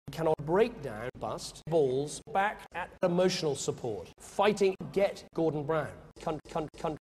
cannot break down, bust, balls, back at emotional support. Fighting, get Gordon Brown.